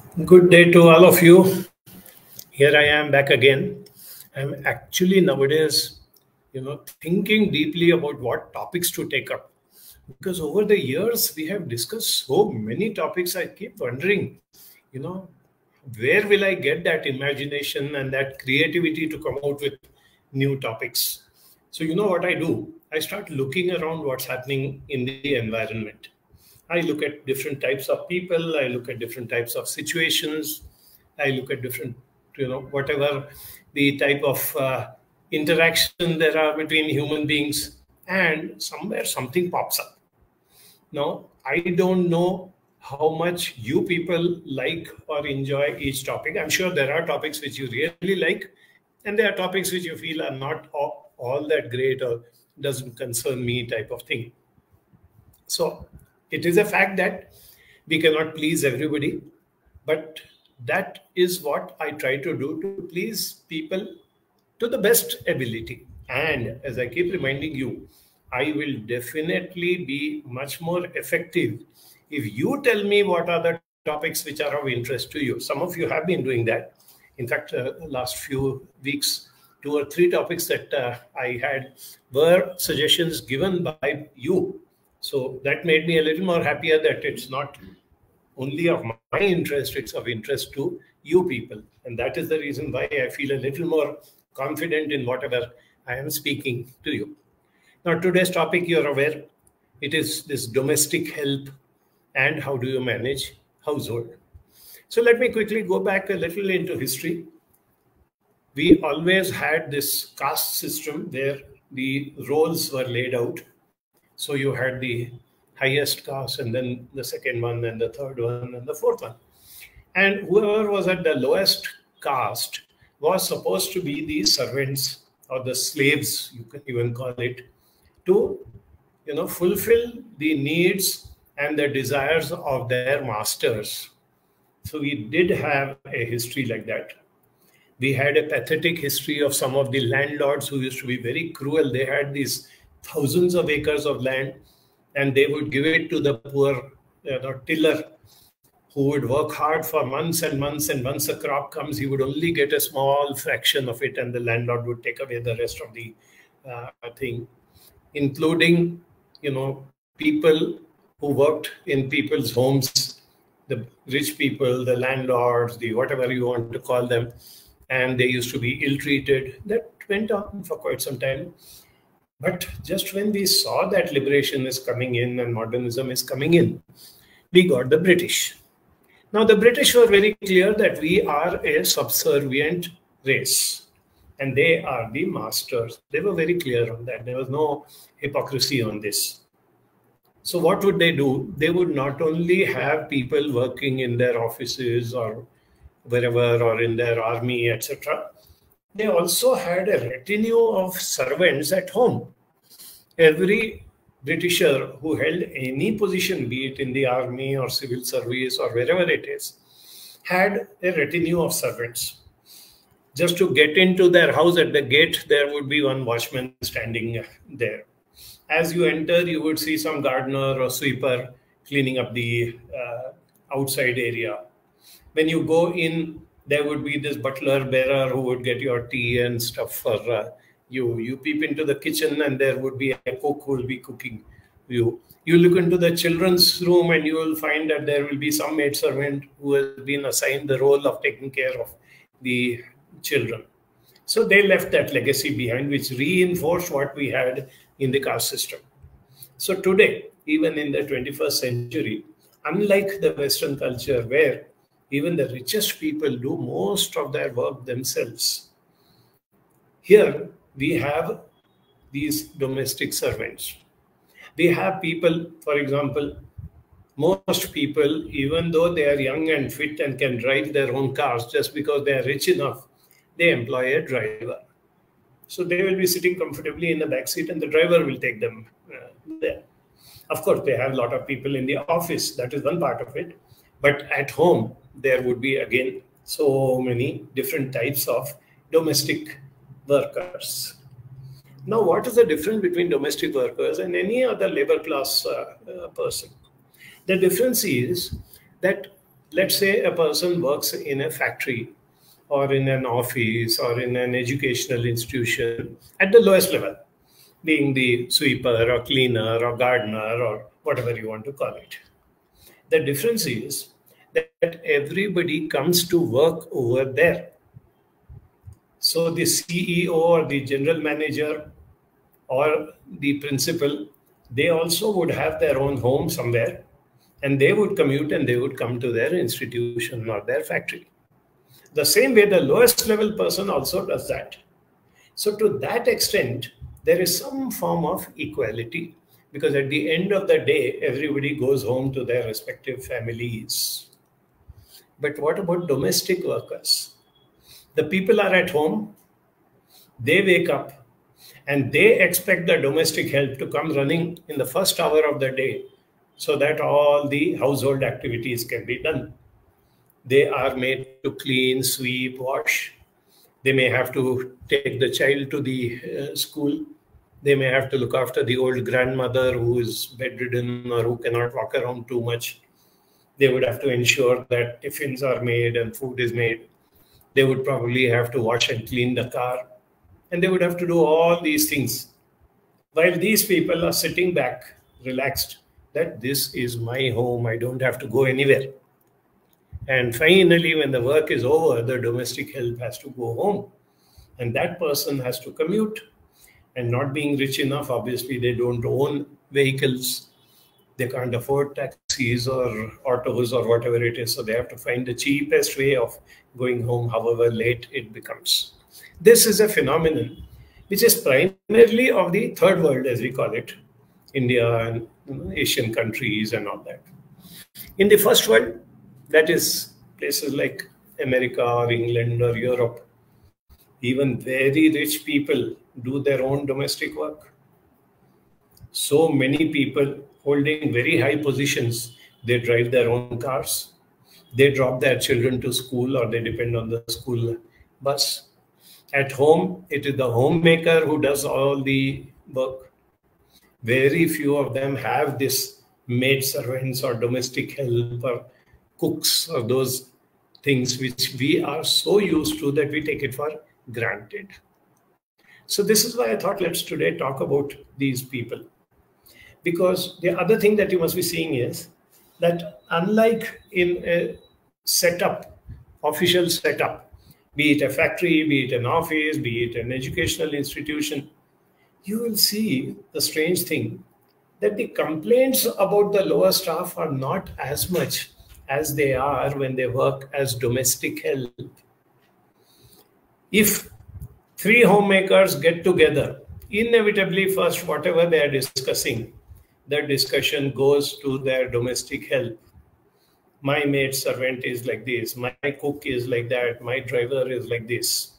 Good day to all of you. Here I am back again. I'm actually nowadays, thinking deeply about what topics to take up. Because over the years, we have discussed so many topics. I keep wondering, you know, where will I get that imagination and that creativity to come out with new topics? So, you know what I do? I start looking around what's happening in the environment. I look at different types of people. I look at different types of situations. I look at different, whatever the type of interaction there are between human beings, and somewhere something pops up. Now, I don't know how much you people like or enjoy each topic. I'm sure there are topics which you really like, and there are topics which you feel are not all that great or doesn't concern me type of thing. So it is a fact that we cannot please everybody, but that is what I try to do, to please people to the best ability. And as I keep reminding you, I will definitely be much more effective if you tell me what are the topics which are of interest to you. Some of you have been doing that. In fact, last few weeks, 2 or 3 topics that I had were suggestions given by you. So that made me a little more happier that it's not only of my interest, it's of interest to you people. And that is the reason why I feel a little more confident in whatever I am speaking to you. Now, today's topic, you're aware, it is this domestic help and how do you manage household. So let me quickly go back a little into history. We always had this caste system where the roles were laid out. So you had the highest caste, and then the second one, and the third one, and the fourth one. And whoever was at the lowest caste was supposed to be the servants or the slaves, you can even call it, to fulfill the needs and the desires of their masters. So we did have a history like that. We had a pathetic history of some of the landlords who used to be very cruel. They had these thousands of acres of land, and they would give it to the poor tiller, who would work hard for months and months, and once a crop comes, he would only get a small fraction of it, and the landlord would take away the rest of the thing, including people who worked in people's homes, the rich people, the landlords, the whatever you want to call them, and they used to be ill-treated. That went on for quite some time. But just when we saw that liberation is coming in and modernism is coming in, we got the British. Now, the British were very clear that we are a subservient race and they are the masters. They were very clear on that. There was no hypocrisy on this. So what would they do? They would not only have people working in their offices or wherever, or in their army, etc. They also had a retinue of servants at home. Every Britisher who held any position, be it in the army or civil service or wherever it is, had a retinue of servants. Just to get into their house, at the gate, there would be one watchman standing there. As you enter, you would see some gardener or sweeper cleaning up the outside area. When you go in, there would be this butler bearer who would get your tea and stuff for you. You peep into the kitchen and there would be a cook who will be cooking you. You look into the children's room and you will find that there will be some maidservant who has been assigned the role of taking care of the children. So they left that legacy behind, which reinforced what we had in the caste system. So today, even in the 21st century, unlike the Western culture where even the richest people do most of their work themselves, here we have these domestic servants. We have people, for example, most people, even though they are young and fit and can drive their own cars, just because they are rich enough, they employ a driver. So they will be sitting comfortably in the back seat and the driver will take them there. Of course, they have a lot of people in the office. That is one part of it. But at home, there would be, again, so many different types of domestic workers. Now, what is the difference between domestic workers and any other labor class person? The difference is that Let's say a person works in a factory or in an office or in an educational institution at the lowest level, being the sweeper or cleaner or gardener or whatever you want to call it. The difference is that everybody comes to work over there. So the CEO or the general manager or the principal, they also would have their own home somewhere, and they would commute and they would come to their institution or their factory. The same way, the lowest level person also does that. So, to that extent, there is some form of equality because at the end of the day, everybody goes home to their respective families. But what about domestic workers? The people are at home, they wake up, and they expect the domestic help to come running in the first hour of the day so that all the household activities can be done. They are made to clean, sweep, wash. They may have to take the child to the school. They may have to look after the old grandmother who is bedridden or who cannot walk around too much. They would have to ensure that tiffins are made and food is made. They would probably have to wash and clean the car. And they would have to do all these things. While these people are sitting back, relaxed, that this is my home, I don't have to go anywhere. And finally, when the work is over, the domestic help has to go home. And that person has to commute. And not being rich enough, obviously, they don't own vehicles. They can't afford taxis or autos or whatever it is. So they have to find the cheapest way of going home, however late it becomes. This is a phenomenon which is primarily of the third world, as we call it, India and Asian countries and all that. In the first world, that is places like America or England or Europe, even very rich people do their own domestic work. So many people holding very high positions, they drive their own cars. They drop their children to school or they depend on the school bus. At home, it is the homemaker who does all the work. Very few of them have this maid servants or domestic help or cooks or those things which we are so used to that we take it for granted. So this is why I thought let's today talk about these people. Because the other thing that you must be seeing is that unlike in a setup, official setup, be it a factory, be it an office, be it an educational institution, you will see the strange thing that the complaints about the lower staff are not as much as they are when they work as domestic help. If three homemakers get together, inevitably first whatever they are discussing, the discussion goes to their domestic help. My maid servant is like this, my cook is like that, my driver is like this.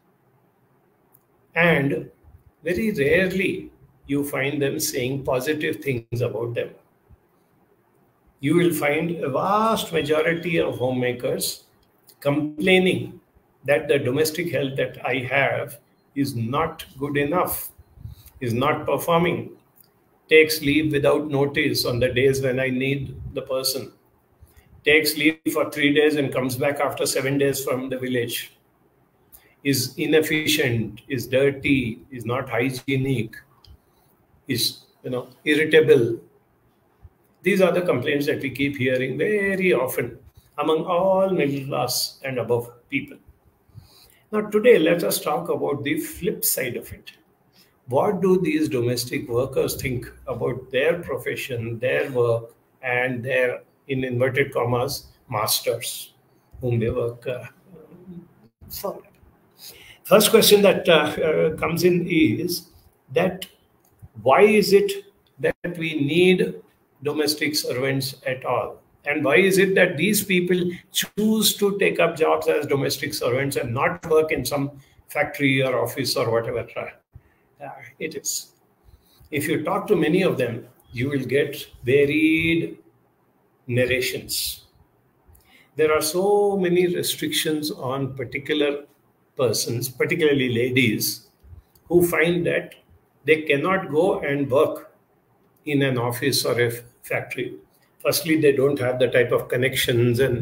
And very rarely you find them saying positive things about them. You will find a vast majority of homemakers complaining that the domestic help that I have is not good enough, is not performing, takes leave without notice on the days when I need the person, takes leave for 3 days and comes back after 7 days from the village, is inefficient, is dirty, is not hygienic, is irritable. These are the complaints that we keep hearing very often among all middle class and above people. Now today let us talk about the flip side of it. What do these domestic workers think about their profession, their work, and their, in inverted commas, masters whom they work for? First question that comes in is that why is it that we need domestic servants at all? And why is it that these people choose to take up jobs as domestic servants and not work in some factory or office or whatever it is? If you talk to many of them, you will get varied narrations. There are so many restrictions on particular persons, particularly ladies, who find that they cannot go and work in an office or a factory. Firstly, they don't have the type of connections and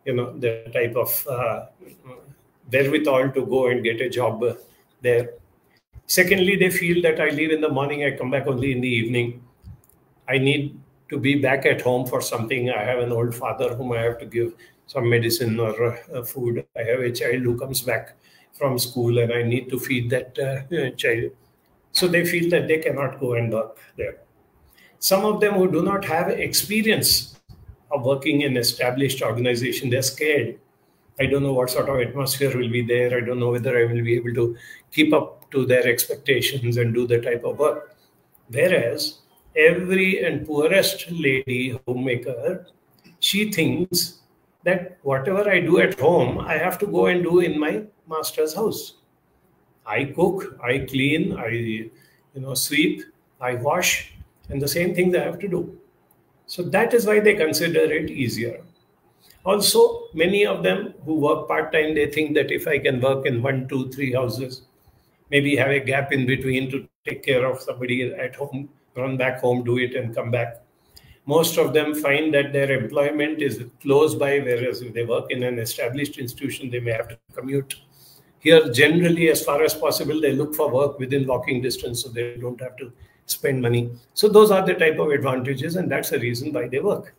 the type of wherewithal to go and get a job there. Secondly, they feel that I leave in the morning, I come back only in the evening. I need to be back at home for something. I have an old father whom I have to give some medicine or food. I have a child who comes back from school and I need to feed that child. So they feel that they cannot go and work there. Some of them who do not have experience of working in established organization, they're scared. I don't know what sort of atmosphere will be there. I don't know whether I will be able to keep up to their expectations and do the type of work. Whereas every and poorest lady homemaker, she thinks that whatever I do at home, I have to go and do in my master's house. I cook, I clean, I sweep, I wash, and the same thing they have to do. So that is why they consider it easier. Also, many of them who work part-time, they think that if I can work in 1, 2, 3 houses, maybe have a gap in between to take care of somebody at home, run back home, do it and come back. Most of them find that their employment is close by, whereas if they work in an established institution, they may have to commute. Here, generally, as far as possible, they look for work within walking distance so they don't have to spend money. So those are the type of advantages, and that's the reason why they work.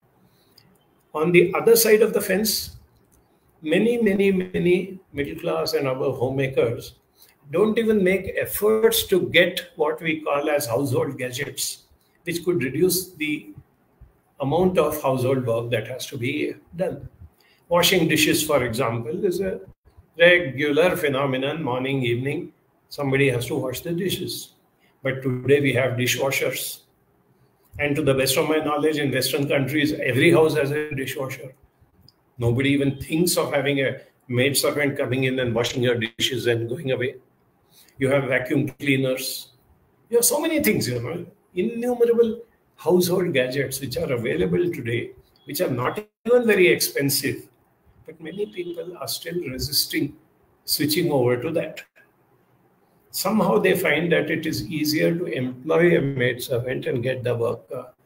On the other side of the fence, many middle class and our homemakers don't even make efforts to get what we call as household gadgets, which could reduce the amount of household work that has to be done. Washing dishes, for example, is a regular phenomenon. Morning, evening, somebody has to wash the dishes. But today we have dishwashers. And to the best of my knowledge, in Western countries, every house has a dishwasher. Nobody even thinks of having a maid servant coming in and washing your dishes and going away. You have vacuum cleaners. You have so many things, innumerable household gadgets which are available today, which are not even very expensive. But many people are still resisting switching over to that. Somehow they find that it is easier to employ a maid servant and get the work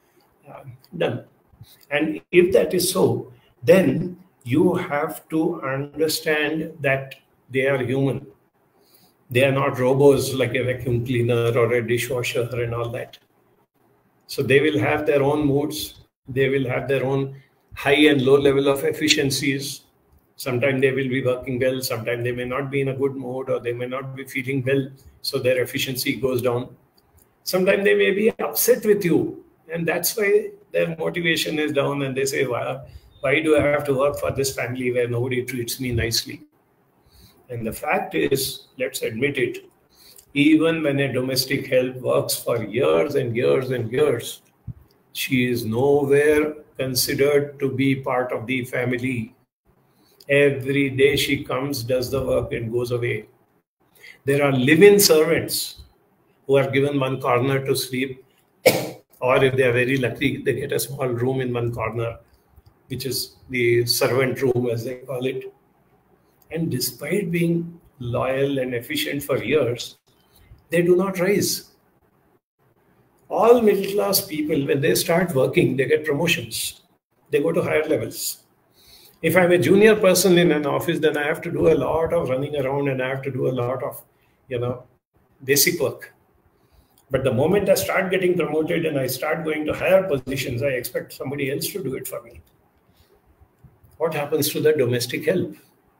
done. And if that is so, then you have to understand that they are human. They are not robots like a vacuum cleaner or a dishwasher and all that. So they will have their own moods. They will have their own high and low level of efficiencies. Sometimes they will be working well. Sometimes they may not be in a good mood, or they may not be feeling well. So their efficiency goes down. Sometimes they may be upset with you. And that's why their motivation is down. And they say, why do I have to work for this family where nobody treats me nicely? And the fact is, let's admit it, even when a domestic help works for years and years and years, she is nowhere considered to be part of the family. Every day she comes, does the work, and goes away. There are live-in servants who are given one corner to sleep, or if they are very lucky, they get a small room in one corner, which is the servant room, as they call it. And despite being loyal and efficient for years, they do not rise. All middle-class people, when they start working, they get promotions. They go to higher levels. If I'm a junior person in an office, then I have to do a lot of running around and I have to do a lot of, basic work. But the moment I start getting promoted and I start going to higher positions, I expect somebody else to do it for me. What happens to the domestic help?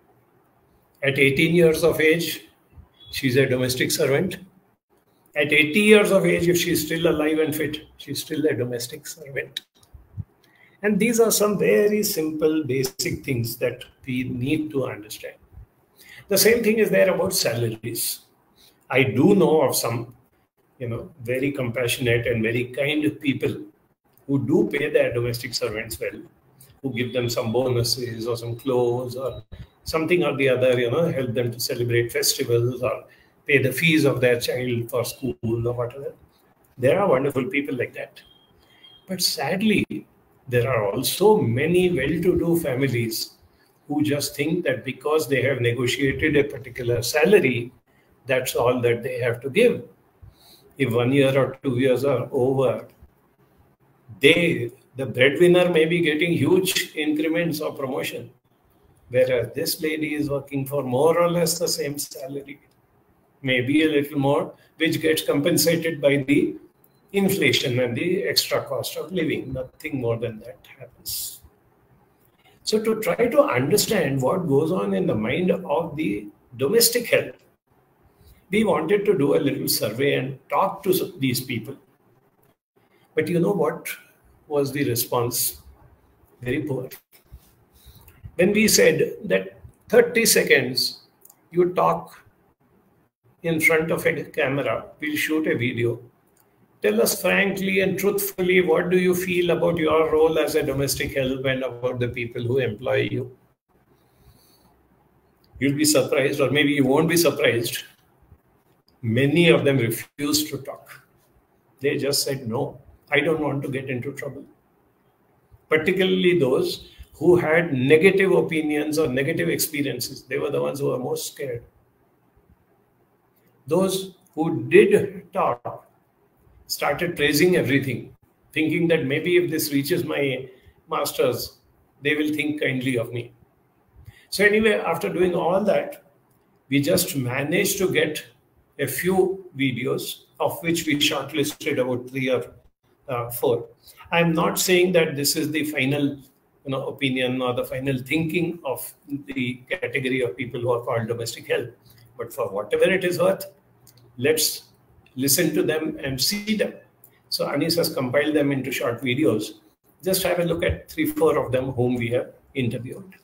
At 18 years of age, she's a domestic servant. At 80 years of age, if she's still alive and fit, she's still a domestic servant. And these are some very simple, basic things that we need to understand. The same thing is there about salaries. I do know of some, very compassionate and very kind people who do pay their domestic servants well, who give them some bonuses or some clothes or something or the other, help them to celebrate festivals or pay the fees of their child for school or whatever. There are wonderful people like that. But sadly, there are also many well-to-do families who just think that because they have negotiated a particular salary, that's all that they have to give. If 1 year or 2 years are over, they The breadwinner may be getting huge increments of promotion, whereas this lady is working for more or less the same salary, maybe a little more, which gets compensated by the inflation and the extra cost of living. Nothing more than that happens. So to try to understand what goes on in the mind of the domestic help, we wanted to do a little survey and talk to these people. But you know what was the response? Very poor. When we said that 30 seconds you talk in front of a camera, we'll shoot a video. Tell us frankly and truthfully, what do you feel about your role as a domestic help and about the people who employ you? You'll be surprised, or maybe you won't be surprised. Many of them refused to talk. They just said, no, I don't want to get into trouble. Particularly those who had negative opinions or negative experiences. They were the ones who were most scared. Those who did talk started praising everything, thinking that maybe if this reaches my masters, they will think kindly of me. So anyway, after doing all that, we just managed to get a few videos, of which we shortlisted about 3 or 4. I'm not saying that this is the final opinion or the final thinking of the category of people who are called domestic help. But for whatever it is worth, let's listen to them and see them. So Anis has compiled them into short videos. Just have a look at 3-4 of them whom we have interviewed.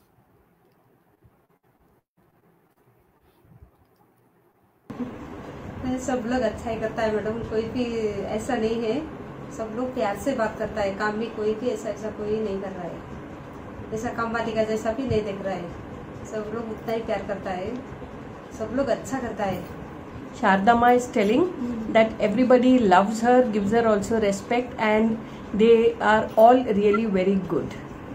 सब लोग अच्छा ही करता है madam, कोई भी ऐसा नहीं है, सब लोग प्यार से बात करता है। काम भी कोई भी ऐसा कोई नहीं कर रहा है, ऐसा काम वाली का जैसा भी नहीं देख रहा है। सब लोग उतना ही प्यार करता है, सब लोग अच्छा करता है। Shardama is telling that everybody loves her, gives her also respect, and they are all really very good.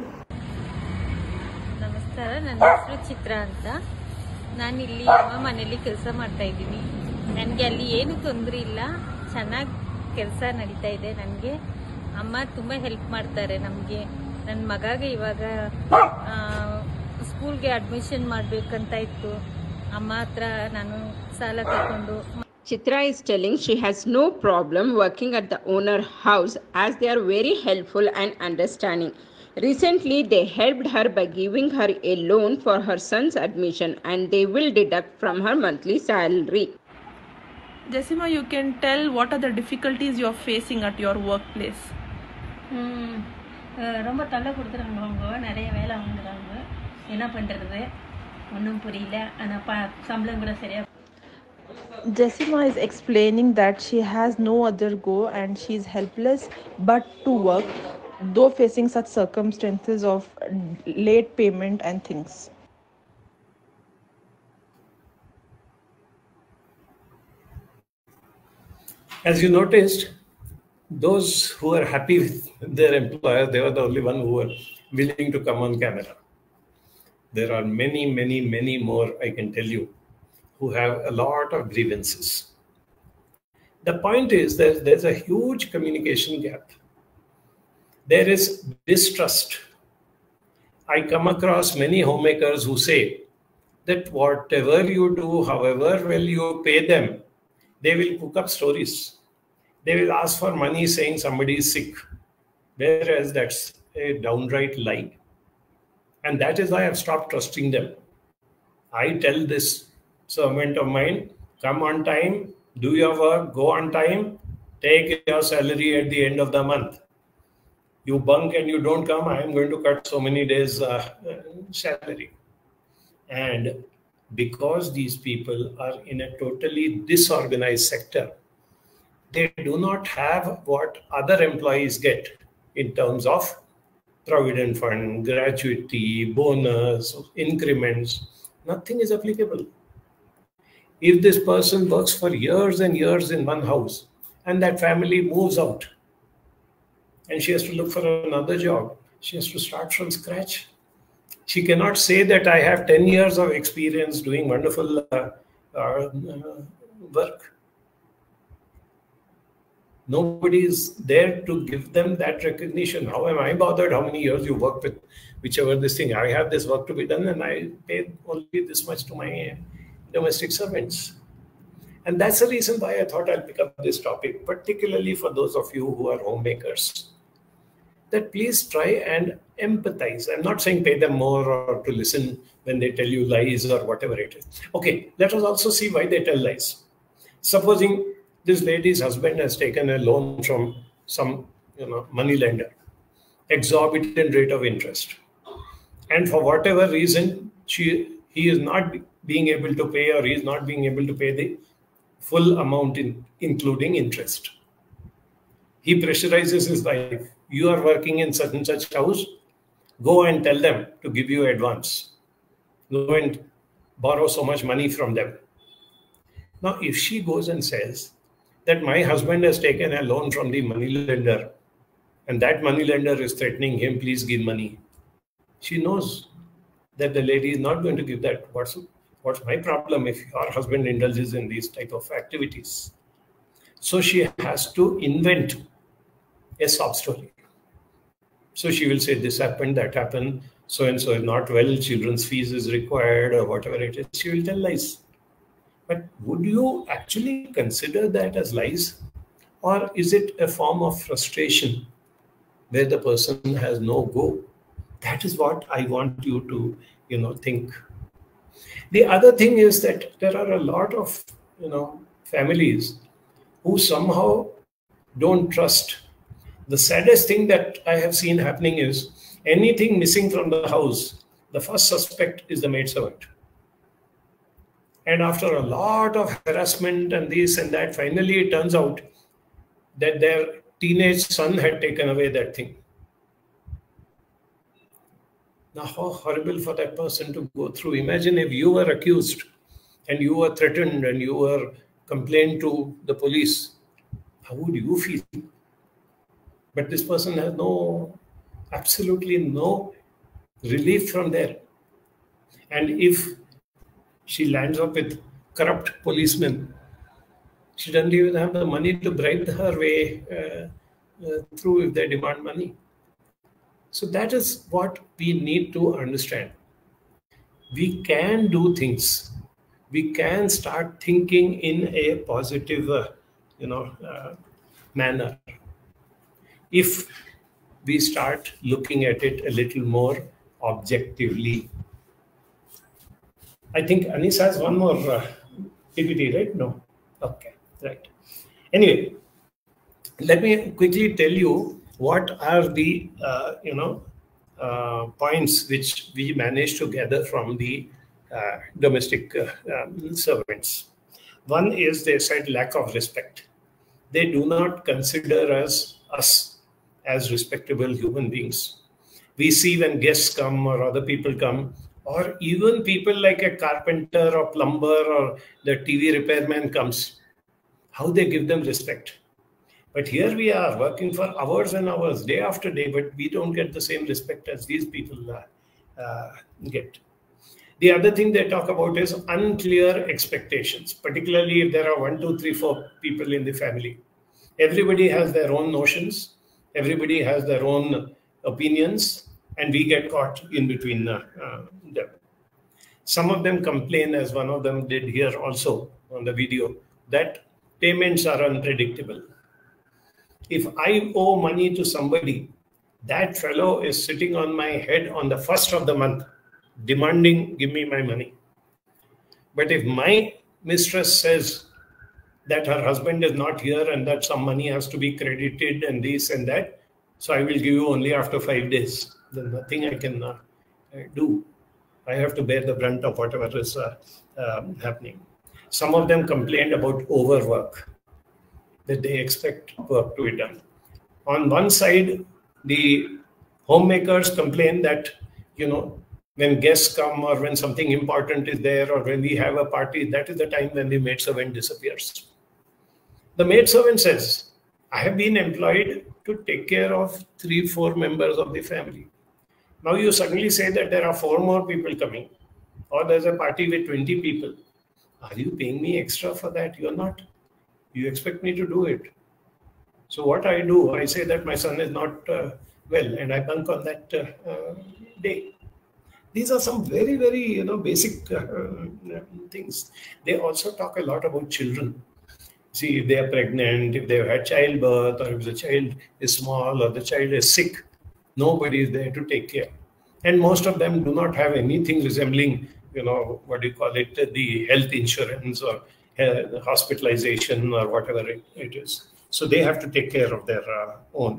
ನಮಸ್ಕಾರ, ನನ್ನ ಹೆಸರು ಚಿತ್ರ ಅಂತ. ನಾನು ಇಲ್ಲಿ ಅಮ್ಮ ಮನೆಯಲ್ಲಿ ಕೆಲಸ ಮಾಡ್ತಾ ಇದ್ದೀನಿ. ನನಗೆ ಅಲ್ಲಿ ಏನು ತೊಂದರೆ ಇಲ್ಲ, ಚೆನ್ನಾಗಿ ಕೆಲಸ ನಡೀತಾ ಇದೆ. ನನಗೆ ಅಮ್ಮ ತುಂಬ ಹೆಲ್ಪ್ ಮಾಡ್ತಾರೆ ನಮಗೆ. ನನ್ನ ಮಗಗೆ ಇವಾಗ ಸ್ಕೂಲ್ಗೆ ಅಡ್ಮಿಷನ್ ಮಾಡಬೇಕಂತ ಇತ್ತು, ಅಮ್ಮ ಹತ್ರ ನಾನು ಸಾಲ ತಗೊಂಡು. Chitra is telling she has no problem working at the owner house as they are very helpful and understanding. Recently, they helped her by giving her a loan for her son's admission and they will deduct from her monthly salary. Jessima, you can tell what are the difficulties you are facing at your workplace. ரொம்ப தொல்லை கொடுத்துறாங்க, அவங்க நிறைய வேலை வாங்குறாங்க. என்ன பண்ணுறது ஒன்றும் புரியல. ஆனால் சம்பளம் கூட சரியா. Jessima is explaining that she has no other go and she is helpless but to work, though facing such circumstances of late payment and things. As you noticed, those who are happy with their employer, they were the only one who were willing to come on camera. There are many, many, many more, I can tell you, who have a lot of grievances. The point is that there's a huge communication gap. There is distrust. I come across many homemakers who say that whatever you do, however well you pay them, they will cook up stories. They will ask for money saying somebody is sick, whereas that's a downright lie. And that is why I've stopped trusting them. I tell this servant of mine, come on time, do your work, go on time, take your salary at the end of the month. You bunk and you don't come, I am going to cut so many days salary. And because these people are in a totally disorganized sector, they do not have what other employees get in terms of provident fund, gratuity, bonus, increments. Nothing is applicable. If this person works for years and years in one house and that family moves out and she has to look for another job, she has to start from scratch. She cannot say that I have 10 years of experience doing wonderful work. Nobody is there to give them that recognition. How am I bothered how many years you work with whichever this thing? I have this work to be done and I pay only this much to my domestic servants. And that's the reason why I thought I'll pick up this topic, particularly for those of you who are homemakers, that please try and empathize. I'm not saying pay them more or to listen when they tell you lies or whatever it is. Okay, let us also see why they tell lies. Supposing this lady's husband has taken a loan from some money lender, exorbitant rate of interest, and for whatever reason he is not being able to pay, or he is not being able to pay the full amount including interest. He pressurizes his wife. You are working in such and such house, go and tell them to give you advance. Go and borrow so much money from them. Now, if she goes and says that my husband has taken a loan from the money lender and that money lender is threatening him, please give money, she knows that the lady is not going to give that. What's my problem if your husband indulges in these type of activities? So she has to invent a sob story. So she will say this happened, that happened, so and so is not well, children's fees is required, or whatever it is. She will tell lies. But would you actually consider that as lies? Or is it a form of frustration where the person has no go? That is what I want you to think. The other thing is that there are a lot of families who somehow don't trust. The saddest thing that I have seen happening is anything missing from the house, the first suspect is the maidservant. And after a lot of harassment and this and that, finally it turns out that their teenage son had taken away that thing. Now, how horrible for that person to go through. Imagine if you were accused and you were threatened and you were complained to the police. How would you feel? But this person has absolutely no relief from there. And if she lands up with corrupt policemen, she doesn't even have the money to bribe her way through if they demand money. So that is what we need to understand. We can do things. We can start thinking in a positive, manner. If we start looking at it a little more objectively. I think Anis has one more PPT, right? No? Okay, right. Anyway, let me quickly tell you what are the points which we managed to gather from the domestic servants. One is they said lack of respect. They do not consider us as respectable human beings. We see when guests come or other people come, or even people like a carpenter or plumber or the TV repairman comes, how they give them respect. But here we are working for hours and hours, day after day, but we don't get the same respect as these people get. The other thing they talk about is unclear expectations, particularly if there are 1, 2, 3, 4 people in the family. Everybody has their own notions. Everybody has their own opinions, and we get caught in between them. Some of them complain, as one of them did here also on the video, that payments are unpredictable. If I owe money to somebody, that fellow is sitting on my head on the first of the month, demanding, give me my money. But if my mistress says that her husband is not here and that some money has to be credited and this and that, so I will give you only after 5 days, then nothing I can do. I have to bear the brunt of whatever is happening. Some of them complained about overwork, that they expect work to be done. On one side, the homemakers complain that, when guests come or when something important is there or when we have a party, that is the time when the maidservant disappears. The maidservant says, I have been employed to take care of 3, 4 members of the family. Now you suddenly say that there are 4 more people coming, or there's a party with 20 people. Are you paying me extra for that? You're not. You expect me to do it. So what I do, I say that my son is not well, and I bunk on that day. These are some very, very basic things. They also talk a lot about children. See, if they are pregnant, if they've had childbirth, or if the child is small or the child is sick, nobody is there to take care. And most of them do not have anything resembling, what do you call it, the health insurance or hospitalization or whatever it is. So they have to take care of their own.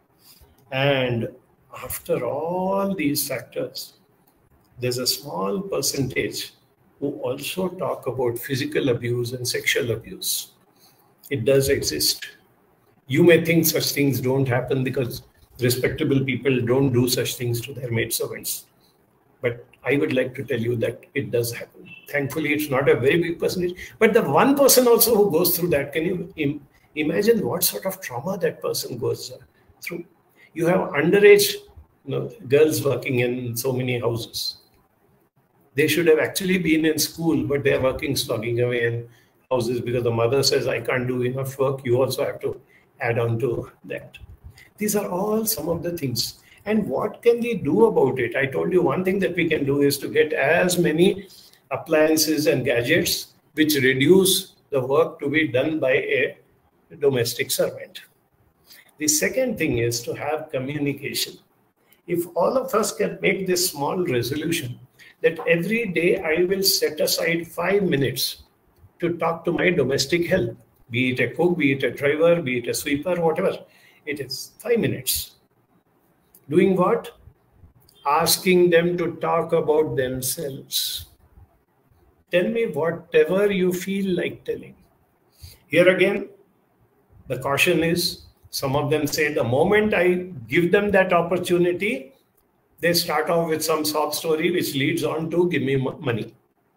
And after all these factors, there's a small percentage who also talk about physical abuse and sexual abuse. It does exist. You may think such things don't happen because respectable people don't do such things to their maidservants. But I would like to tell you that it does happen. Thankfully, it's not a very big percentage. But the one person also who goes through that, can you imagine what sort of trauma that person goes through? You have underage girls working in so many houses. They should have actually been in school, but they're working, slogging away in houses because the mother says, I can't do enough work. You also have to add on to that. These are all some of the things. And what can we do about it? I told you one thing that we can do is to get as many appliances and gadgets which reduce the work to be done by a domestic servant. The second thing is to have communication. If all of us can make this small resolution that every day I will set aside 5 minutes to talk to my domestic help, be it a cook, be it a driver, be it a sweeper, whatever it is, 5 minutes. Doing what? Asking them to talk about themselves. Tell me whatever you feel like telling. Here again, the caution is some of them say the moment I give them that opportunity, they start off with some sob story which leads on to give me money.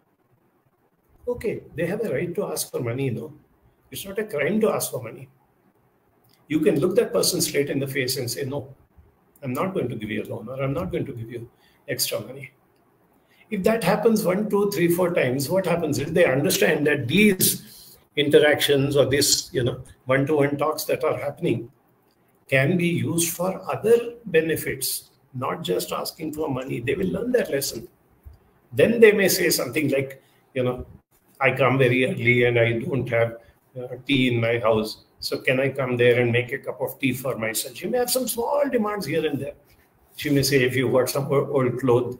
Okay, they have a right to ask for money, no? It's not a crime to ask for money. You can look that person straight in the face and say, no, I'm not going to give you a loan, or I'm not going to give you extra money. If that happens 1, 2, 3, 4 times, what happens is they understand that these interactions or this, one-to-one talks that are happening can be used for other benefits, not just asking for money. They will learn that lesson. Then they may say something like, I come very early and I don't have tea in my house. So can I come there and make a cup of tea for myself? She may have some small demands here and there. She may say, if you got some old clothes,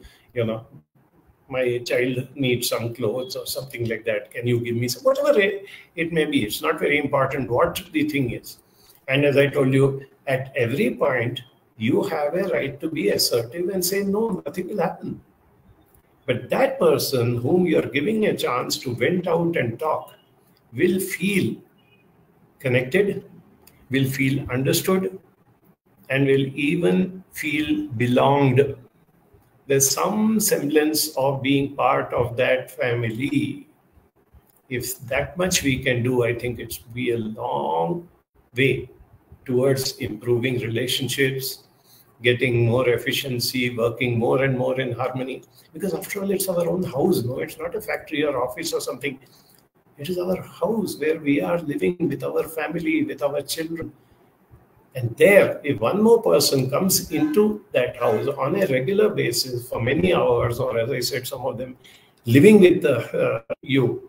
my child needs some clothes or something like that. Can you give me some? Whatever it may be. It's not very important what the thing is. And as I told you, at every point, you have a right to be assertive and say, no, nothing will happen. But that person whom you're giving a chance to vent out and talk will feel connected, will feel understood, and will even feel belonged. There's some semblance of being part of that family. If that much we can do, I think it's be a long way towards improving relationships, getting more efficiency, working more and more in harmony. Because after all, it's our own house, no? It's not a factory or office or something. It is our house where we are living with our family, with our children. And there, if one more person comes into that house on a regular basis for many hours, or as I said, some of them living with you,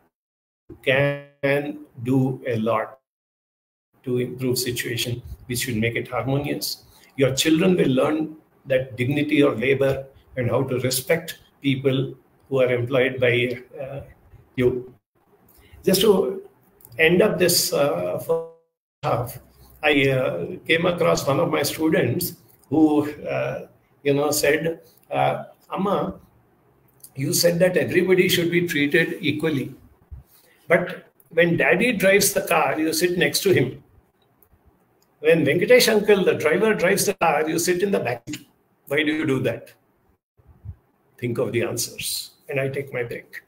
can do a lot to improve situation, which will make it harmonious. Your children will learn that dignity of labor and how to respect people who are employed by you. Just to end up this first half, I came across one of my students who, said, Amma, you said that everybody should be treated equally. But when daddy drives the car, you sit next to him. When Venkatesh uncle, the driver, drives the car, you sit in the back seat. Why do you do that? Think of the answers. And I take my break.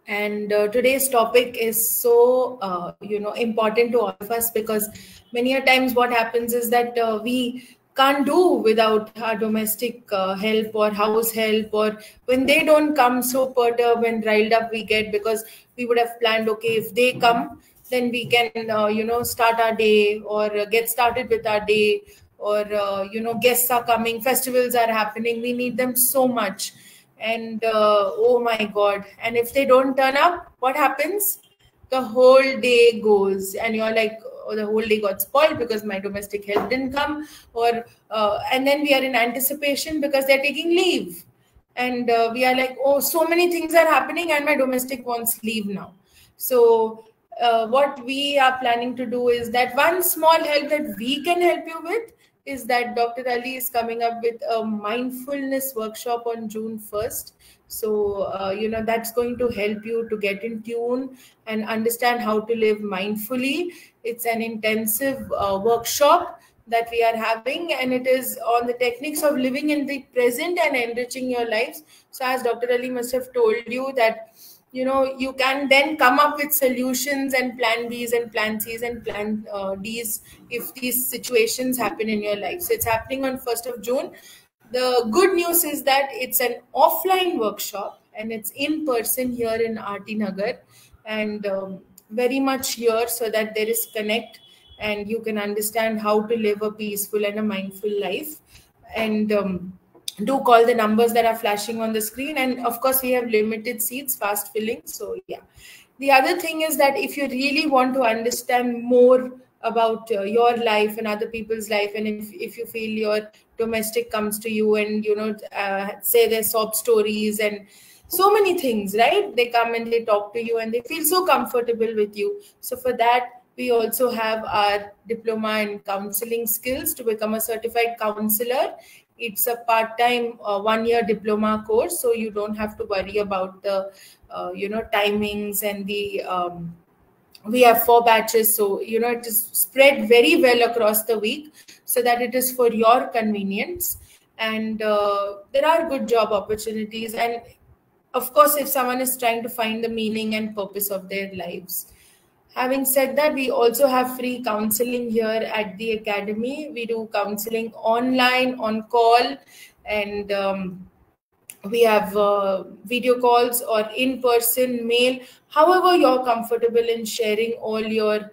And today's topic is so important to all of us, because many a times what happens is that we can't do without our domestic help or house help, or when they don't come, so perturbed and riled up we get, because we would have planned, okay, if they come, then we can start our day, or get started with our day, or guests are coming, festivals are happening, we need them so much. And oh my god, and if they don't turn up, what happens? The whole day goes, and you're like, oh, the whole day got spoiled because my domestic help didn't come. Or and then we are in anticipation because they're taking leave, and we are like, oh, so many things are happening and my domestic wants leave now. So what we are planning to do is that one small help that we can help you with is that Dr. Ali is coming up with a mindfulness workshop on June 1st. So, that's going to help you to get in tune and understand how to live mindfully. It's an intensive workshop that we are having, and it is on the techniques of living in the present and enriching your lives. So, as Dr. Ali must have told you that, you can then come up with solutions and plan Bs and plan Cs and plan Ds if these situations happen in your life. So it's happening on 1st of June. The good news is that it's an offline workshop and it's in person here in RT Nagar, and very much here so that there is connect and you can understand how to live a peaceful and a mindful life. And do call the numbers that are flashing on the screen, and of course we have limited seats, fast filling. So yeah, the other thing is that if you really want to understand more about your life and other people's life, and if you feel your domestic comes to you and say their sob stories and so many things, right? They come and they talk to you and they feel so comfortable with you. So for that, we also have our diploma in counseling skills to become a certified counselor. It's a part-time 1-year diploma course, so you don't have to worry about the timings and the we have 4 batches, so it is spread very well across the week so that it is for your convenience. And there are good job opportunities, and of course if someone is trying to find the meaning and purpose of their lives. Having said that, we also have free counseling here at the academy. We do counseling online, on call, and we have video calls or in-person, mail, however you're comfortable in sharing all your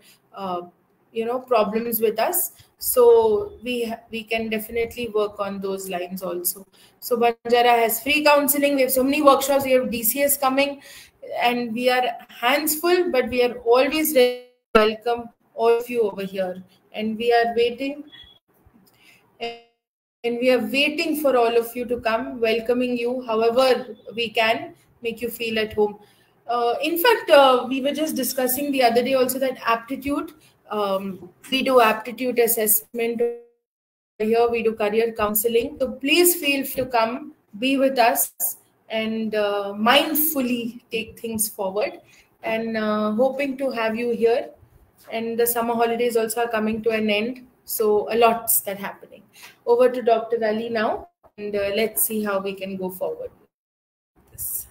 problems with us. So we can definitely work on those lines also. So Banjara has free counseling. We have so many workshops. We have DCS coming, and we are hands full, but we are always ready to welcome all of you over here. And we are waiting. And we are waiting for all of you to come, welcoming you however we can, make you feel at home. In fact, we were just discussing the other day also that aptitude, we do aptitude assessment here, we do career counseling. So please feel free to come, be with us, and mindfully take things forward. And hoping to have you here. And the summer holidays also are coming to an end. So a lot's that happening. Over to Dr. Ali now, and let's see how we can go forward with this.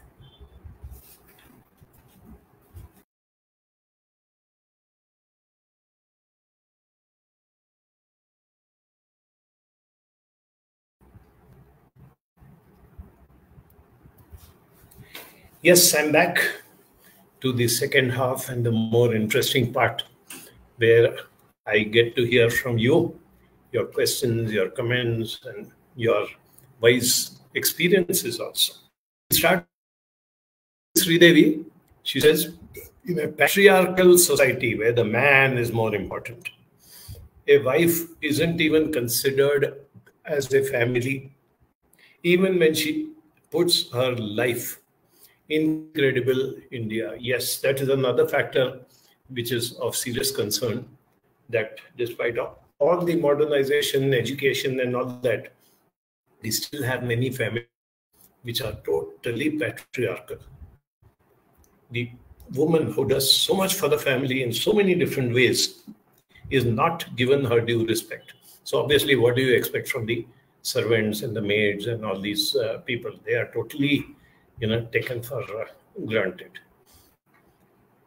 Yes, I'm back to the second half and the more interesting part, where I get to hear from you, your questions, your comments, and your wise experiences also. Start Sridevi. She says, in a patriarchal society where the man is more important, a wife isn't even considered as a family, even when she puts her life. Incredible India. Yes, that is another factor which is of serious concern, that despite all the modernization, education, and all that, we still have many families which are totally patriarchal. The woman who does so much for the family in so many different ways is not given her due respect. So obviously, what do you expect from the servants and the maids and all these people? They are totally taken for granted.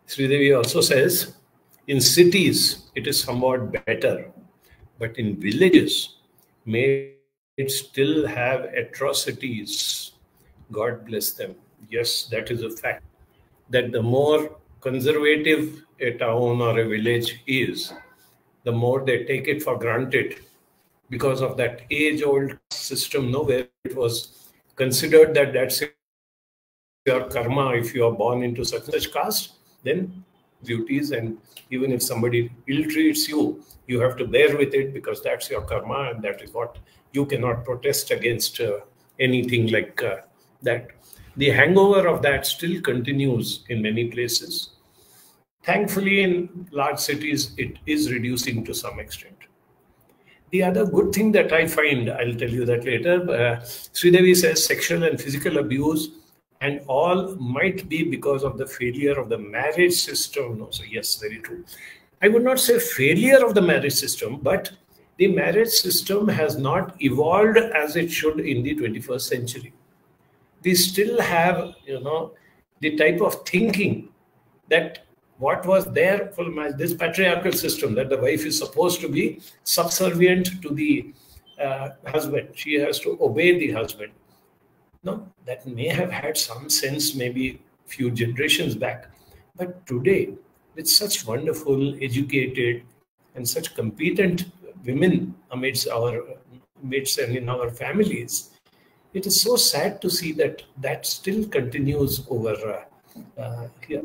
Sridevi also says, in cities, it is somewhat better, but in villages, maids still have atrocities. God bless them. Yes, that is a fact. That the more conservative a town or a village is, the more they take it for granted because of that age-old system, no, where it was considered that that's your karma. If you are born into such and such caste, then duties, and even if somebody ill-treats you, you have to bear with it because that's your karma, and that is what you cannot protest against anything like that. The hangover of that still continues in many places. Thankfully, in large cities, it is reducing to some extent. The other good thing that I find, I'll tell you that later, Sridevi says sexual and physical abuse and all might be because of the failure of the marriage system. No, so yes, very true. I would not say failure of the marriage system, but the marriage system has not evolved as it should in the 21st century. We still have, the type of thinking that what was there for this patriarchal system, that the wife is supposed to be subservient to the husband. She has to obey the husband. No, that may have had some sense maybe few generations back. But today, with such wonderful, educated, and such competent women amidst our midst and in our families, it is so sad to see that that still continues over here.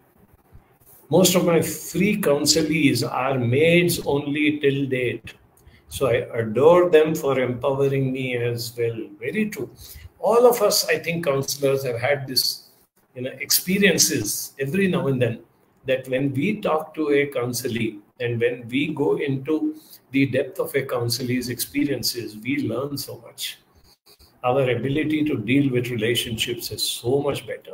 Most of my free counselees are maids only till date. So I adore them for empowering me as well. Very true. All of us, I think, counselors have had this, experiences every now and then, that when we talk to a counselee and when we go into the depth of a counselee's experiences, we learn so much. Our ability to deal with relationships is so much better.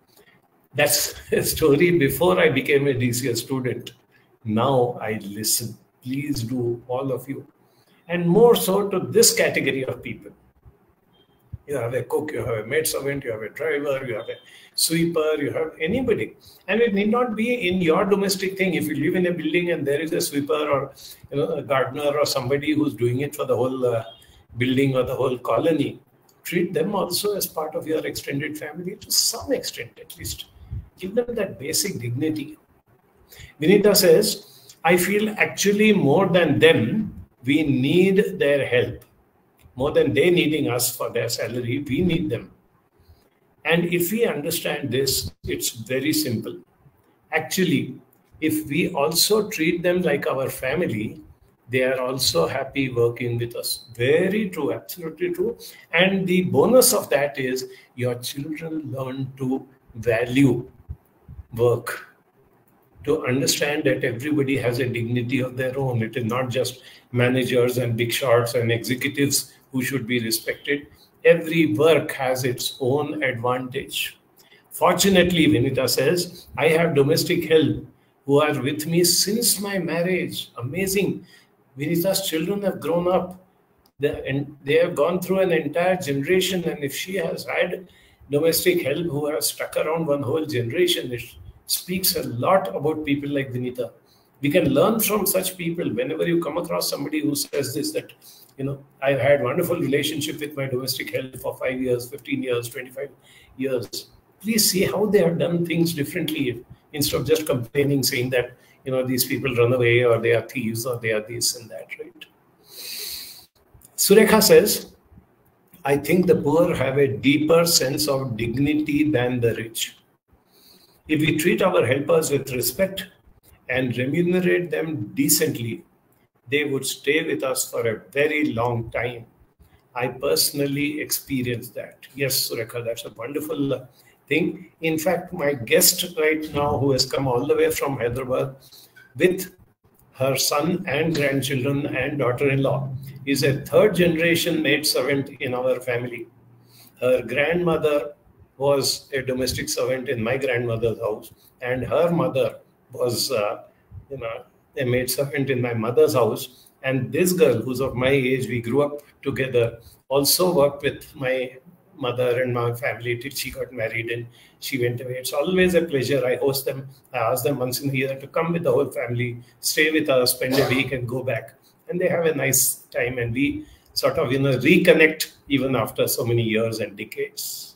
That's a story before I became a DCS student. Now I listen. Please do, all of you. And more so to this category of people. You have a cook, you have a maid servant, you have a driver, you have a sweeper, you have anybody. And it need not be in your domestic thing. If you live in a building and there is a sweeper or a gardener or somebody who's doing it for the whole building or the whole colony, treat them also as part of your extended family to some extent at least. Give them that basic dignity. Vinita says, I feel actually more than them, we need their help. More than they needing us for their salary, we need them. And if we understand this, it's very simple. Actually, if we also treat them like our family, they are also happy working with us. Very true, absolutely true. And the bonus of that is your children learn to value work, to understand that everybody has a dignity of their own. It is not just managers and big shots and executives who should be respected. Every work has its own advantage. Fortunately, Vinita says, I have domestic help who are with me since my marriage. Amazing. Vinita's children have grown up. They have gone through an entire generation. And if she has had domestic help who have stuck around one whole generation, it speaks a lot about people like Vinita. We can learn from such people. Whenever you come across somebody who says this, that, I've had wonderful relationship with my domestic help for 5 years, 15 years, 25 years. Please see how they have done things differently instead of just complaining, saying that, these people run away or they are thieves or they are this and that, right? Surekha says, I think the poor have a deeper sense of dignity than the rich. If we treat our helpers with respect and remunerate them decently, they would stay with us for a very long time. I personally experienced that. Yes, Surekha, that's a wonderful thing. In fact, my guest right now, who has come all the way from Hyderabad with her son and grandchildren and daughter-in-law, is a third generation maid servant in our family. Her grandmother was a domestic servant in my grandmother's house, and her mother was a maid servant in my mother's house. And this girl, who's of my age, we grew up together, also worked with my mother and my family till she got married and she went away. It's always a pleasure. I host them. I ask them once in a year to come with the whole family, stay with us, spend a week, and go back. And they have a nice time, and we sort of reconnect even after so many years and decades.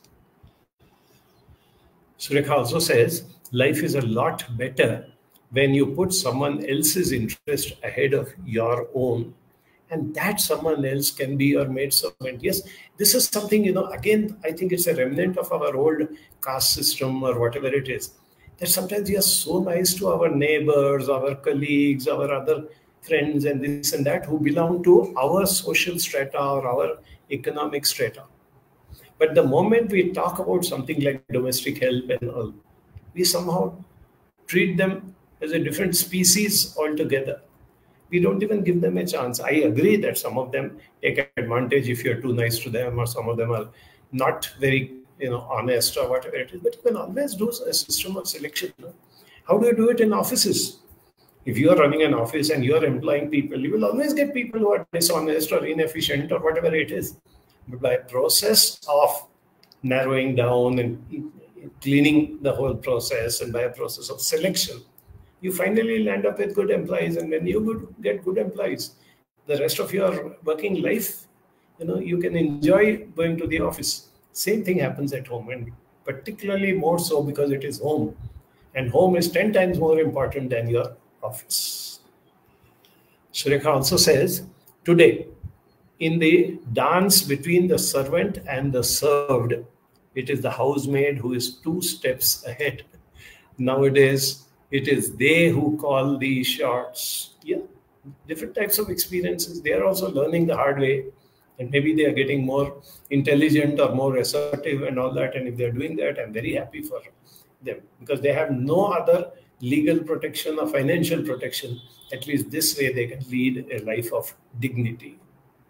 Surekha also says life is a lot better when you put someone else's interest ahead of your own, and that someone else can be your maidservant. Yes, this is something, again, I think it's a remnant of our old caste system or whatever it is, that sometimes we are so nice to our neighbors, our colleagues, our other friends, and this and that, who belong to our social strata or our economic strata. But the moment we talk about something like domestic help and all, we somehow treat them as a different species altogether. We don't even give them a chance. I agree that some of them take advantage if you're too nice to them, or some of them are not very, honest or whatever it is. But you can always do a system of selection. How do you do it in offices? If you are running an office and you are employing people, you will always get people who are dishonest or inefficient or whatever it is. But by a process of narrowing down and cleaning the whole process, and by a process of selection, you finally land up with good employees. And when you get good employees, the rest of your working life, you can enjoy going to the office. Same thing happens at home, and particularly more so because it is home. And home is 10 times more important than your office. Surekha also says, today, in the dance between the servant and the served, it is the housemaid who is 2 steps ahead. Nowadays, it is they who call the shots. Yeah, different types of experiences. They are also learning the hard way, and maybe they are getting more intelligent or more assertive and all that. And if they're doing that, I'm very happy for them, because they have no other legal protection or financial protection. At least this way they can lead a life of dignity.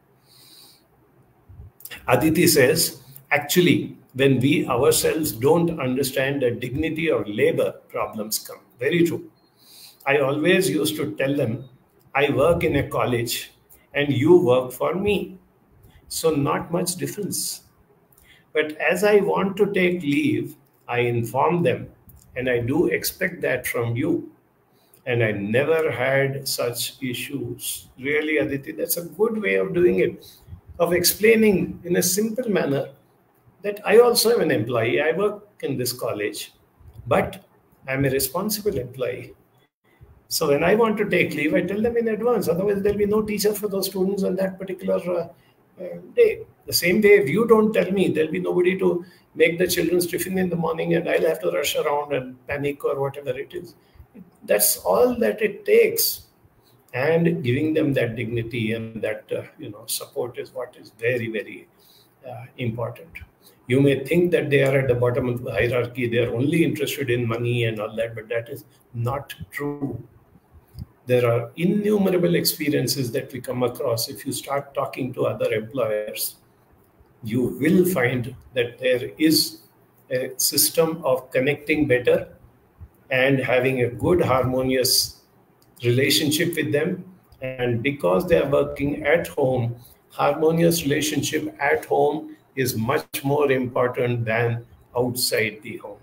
Aditi says, actually, when we ourselves don't understand the dignity of labor, problems come. Very true. I always used to tell them, I work in a college and you work for me. So not much difference. But as I want to take leave, I inform them, and I do expect that from you. And I never had such issues. Really, Aditi, that's a good way of doing it, of explaining in a simple manner that I also am an employee. I work in this college, but I'm a responsible employee. So when I want to take leave, I tell them in advance. Otherwise, there'll be no teacher for those students on that particular day. The same way, if you don't tell me, there'll be nobody to make the children's tiffin in the morning, and I'll have to rush around and panic or whatever it is. That's all that it takes. And giving them that dignity and that support is what is very, very important. You may think that they are at the bottom of the hierarchy, they are only interested in money and all that, but that is not true. There are innumerable experiences that we come across. If you start talking to other employers, you will find that there is a system of connecting better and having a good, harmonious relationship with them. And because they are working at home, harmonious relationship at home is much more important than outside the home.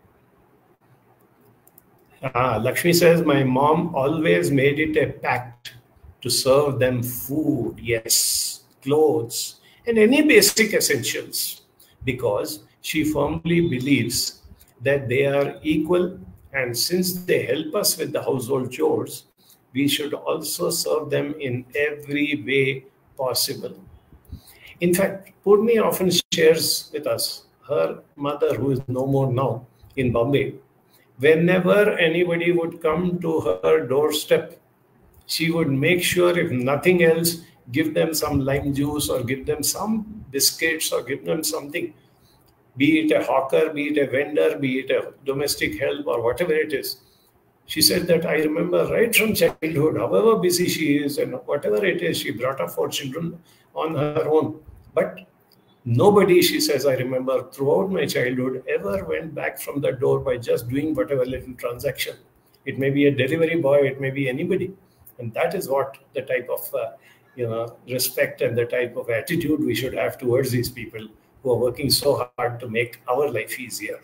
Lakshmi says, my mom always made it a pact to serve them food, yes, clothes, and any basic essentials, because she firmly believes that they are equal, and since they help us with the household chores, we should also serve them in every way possible. In fact, Purni often shares with us her mother, who is no more now in Bombay. Whenever anybody would come to her doorstep, she would make sure, if nothing else, give them some lime juice or give them some biscuits or give them something, be it a hawker, be it a vendor, be it a domestic help or whatever it is. She said that I remember right from childhood, however busy she is and whatever it is, she brought up 4 children on her own. But nobody, she says, I remember throughout my childhood ever went back from the door by just doing whatever little transaction. It may be a delivery boy, it may be anybody. And that is what the type of respect and the type of attitude we should have towards these people who are working so hard to make our life easier.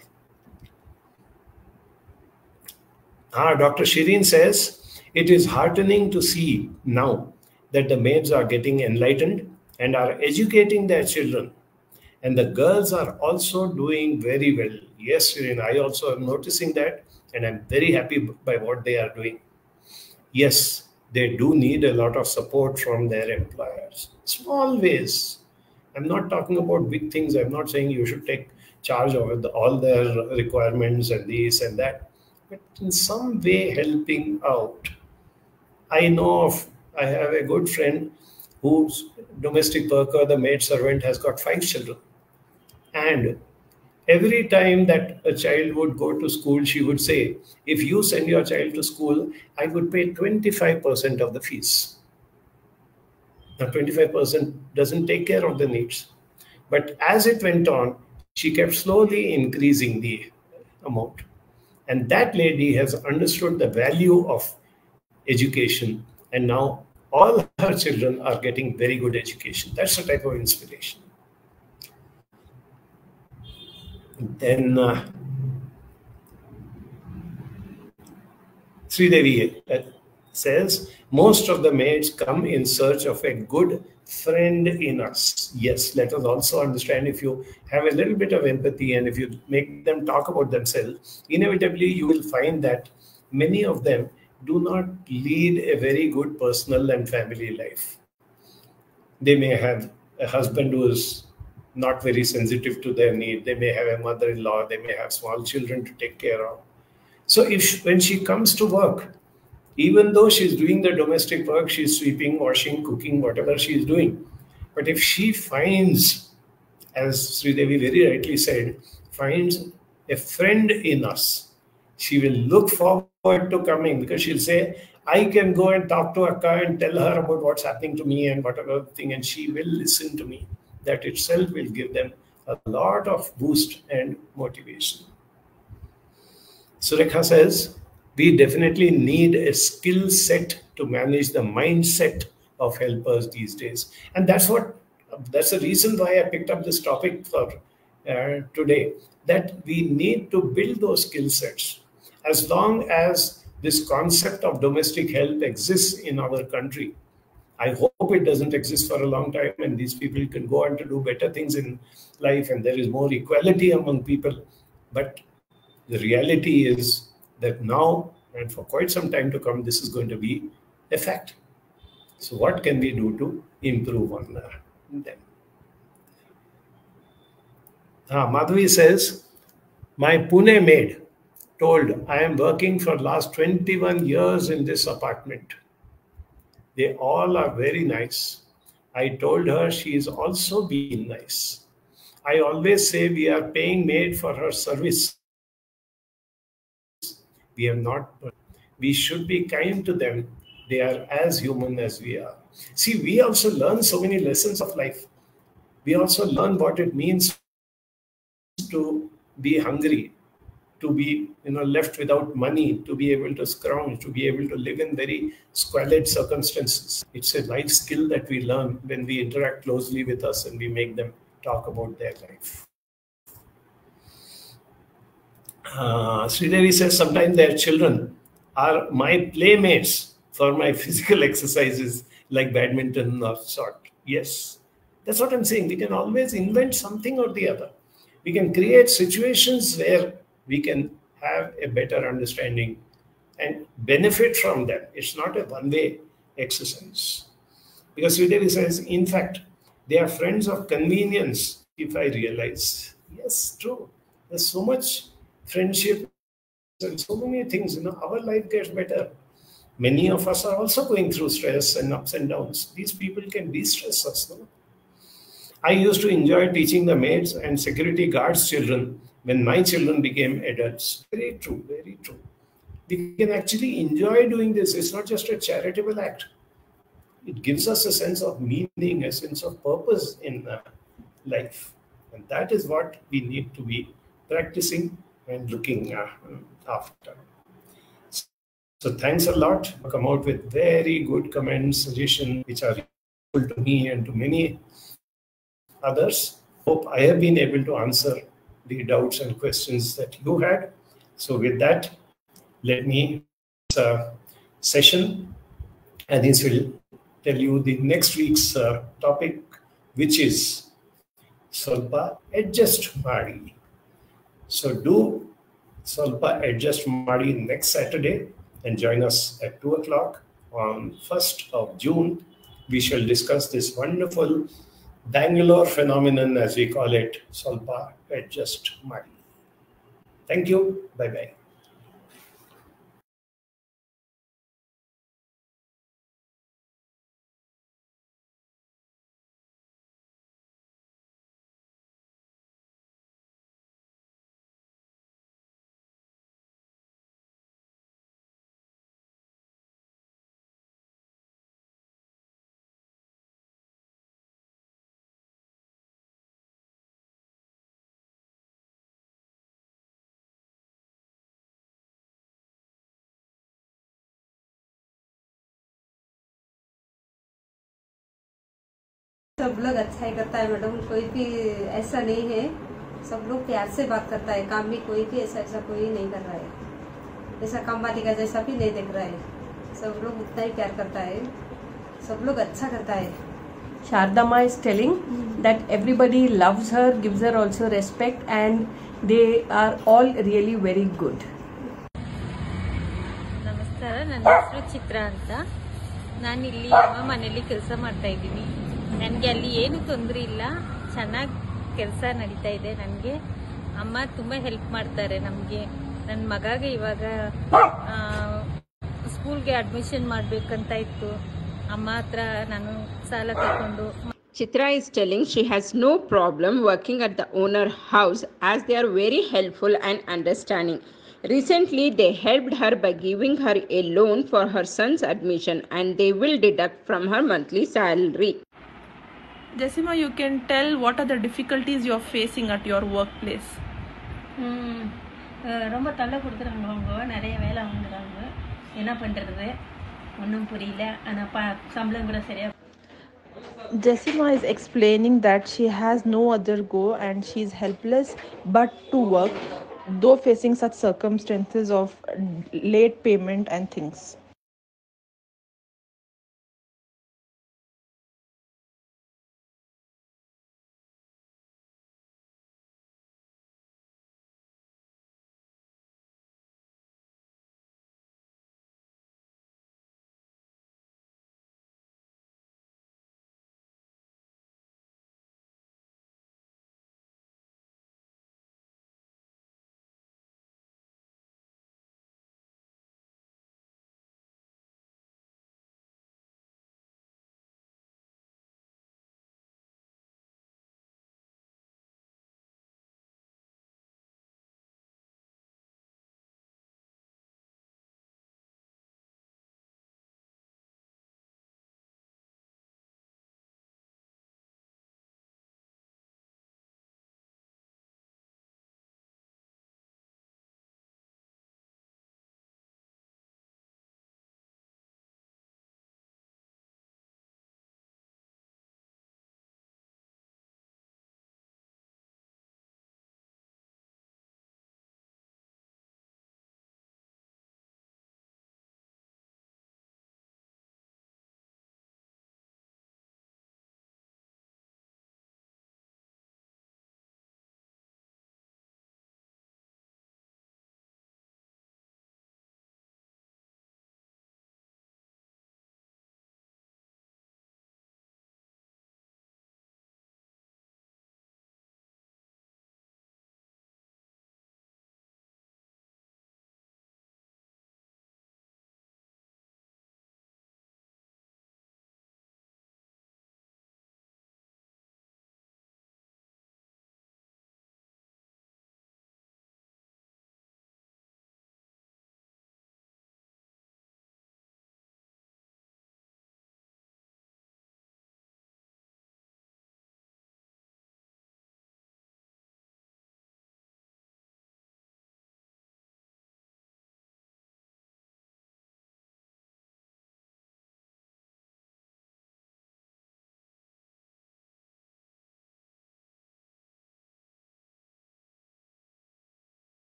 Dr. Shireen says, it is heartening to see now that the maids are getting enlightened and are educating their children. And the girls are also doing very well. Yes, Shireen, I also am noticing that, and I'm very happy by what they are doing. Yes, they do need a lot of support from their employers. Small ways. I'm not talking about big things. I'm not saying you should take charge of all their requirements and this and that, but in some way helping out. I have a good friend whose domestic worker, the maid servant, has got 5 children. And every time that a child would go to school, she would say, if you send your child to school, I would pay 25% of the fees. Now, 25% doesn't take care of the needs. But as it went on, she kept slowly increasing the amount. And that lady has understood the value of education. And now all her children are getting very good education. That's a type of inspiration. Then Sridevi says, most of the maids come in search of a good friend in us. Yes, let us also understand, if you have a little bit of empathy and if you make them talk about themselves, inevitably you will find that many of them do not lead a very good personal and family life. They may have a husband who is not very sensitive to their need. They may have a mother-in-law. They may have small children to take care of. So when she comes to work, even though she's doing the domestic work, she's sweeping, washing, cooking, whatever she's doing. But if she finds, as Sridevi very rightly said, finds a friend in us, she will look forward to coming, because she'll say, I can go and talk to Akka and tell her about what's happening to me and whatever thing, and she will listen to me. That itself will give them a lot of boost and motivation. Surekha says, we definitely need a skill set to manage the mindset of helpers these days. And that's the reason why I picked up this topic for today, that we need to build those skill sets. As long as this concept of domestic help exists in our country, I hope it doesn't exist for a long time and these people can go on to do better things in life and there is more equality among people. But the reality is that now and for quite some time to come, this is going to be a fact. So what can we do to improve on them? Madhvi says, my Pune maid told, I am working for last 21 years in this apartment. They all are very nice. I told her she is also being nice. I always say we are paying maid for her service. We have not. We should be kind to them. They are as human as we are. See, we also learn so many lessons of life. We also learn what it means to be hungry, to be left without money, to be able to scrounge, to be able to live in very squalid circumstances. It's a life skill that we learn when we interact closely with us and we make them talk about their life. Sridevi says, sometimes their children are my playmates for my physical exercises like badminton or sort. Yes, that's what I'm saying. We can always invent something or the other. We can create situations where we can have a better understanding and benefit from them. It's not a one-way exercise. Because Sridevi says, in fact, they are friends of convenience, if I realize. Yes, true. There's so much friendship and so many things. Our life gets better. Many of us are also going through stress and ups and downs. These people can de-stress us. No? I used to enjoy teaching the maids and security guards' children when my children became adults. Very true, very true. We can actually enjoy doing this. It's not just a charitable act. It gives us a sense of meaning, a sense of purpose in life. And that is what we need to be practicing and looking after. So thanks a lot. Come out with very good comments, suggestions, which are useful to me and to many others. hope I have been able to answer the doubts and questions that you had. So with that, let me session, and this will tell you the next week's topic, which is Solpa Adjust Mari. So do Solpa Adjust Mari next Saturday and join us at 2 o'clock on 1st of June. We shall discuss this wonderful Bangalore phenomenon, as we call it, Solpa Adjust Mari. Thank you. Bye-bye. सब लोग अच्छा ही करता है madam, कोई भी ऐसा नहीं है, सब लोग प्यार से बात करता है। काम भी कोई भी ऐसा कोई नहीं कर रहा है, ऐसा काम वाली का जैसा भी नहीं दिख रहा है। सब लोग उतना ही प्यार करता है, सब लोग अच्छा करता है। Shardama is telling that everybody loves her, gives her also respect, and they are all really very good. ನಮಸ್ಕಾರ, ನನ್ನ ಹೆಸರು ಚಿತ್ರ ಅಂತ. ನಾನಿಲ್ಲಿ ಅಮ್ಮ ಮನೇಲಿ ಕೆಲಸ ಮಾಡ್ತಾ ಇದ್ದೀನಿ. ನನಗೆ ಅಲ್ಲಿ ಏನು ತೊಂದರೆ ಇಲ್ಲ, ಚೆನ್ನಾಗಿ ಕೆಲಸ ನಡೀತಾ ಇದೆ. ನನಗೆ ಅಮ್ಮ ತುಂಬ ಹೆಲ್ಪ್ ಮಾಡ್ತಾರೆ ನಮಗೆ. ನನ್ನ ಮಗಗೆ ಇವಾಗ ಸ್ಕೂಲ್ಗೆ ಅಡ್ಮಿಷನ್ ಮಾಡಬೇಕಂತ ಇತ್ತು. ಅಮ್ಮ ಹತ್ರ ನಾನು ಸಾಲ ತಗೊಂಡು. Chitra is telling she has no problem working at the owner house as they are very helpful and understanding. Recently, they helped her by giving her a loan for her son's admission and they will deduct from her monthly salary. Jessima, you can tell what are the difficulties you're facing at your workplace. ரொம்ப தொல்லை கொடுக்குறாங்க அவங்க, நிறைய வேலை வாங்குறாங்க. என்ன பண்ணுறது ஒன்றும் புரியல. ஆனால் சம்பளம் கூட சரியாக. Jessima is explaining that she has no other go and she's helpless but to work, though facing such circumstances of late payment and things.